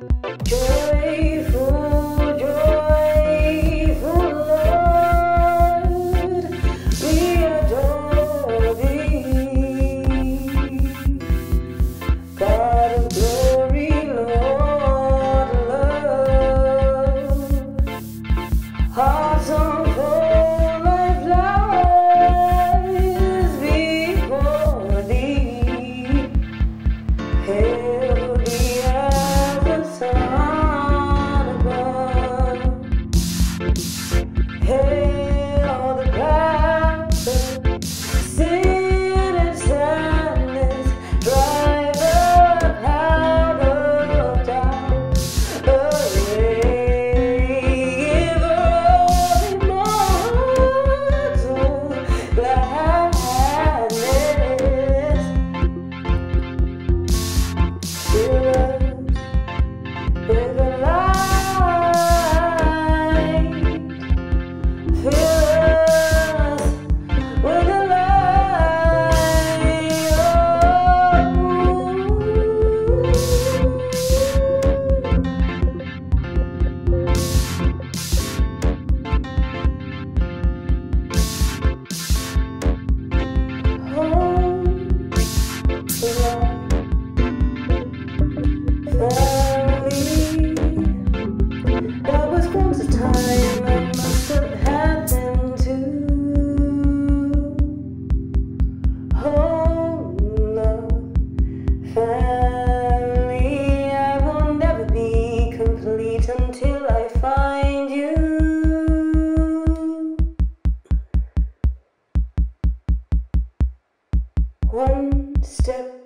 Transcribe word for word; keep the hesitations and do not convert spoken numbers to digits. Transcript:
Joyful, joyful Lord, we adore thee. God of glory, Lord of love, hearts on full of flowers before thee. Hail thee as the sun above. Hail the clouds of sin and sadness, drive the cloud of doubt away. Give all immortal gladness. Fill us with the light. Fill us with the light. Oh, family, that was once a time I must have had them too. Oh, love, family, I will never be complete until I find you. One step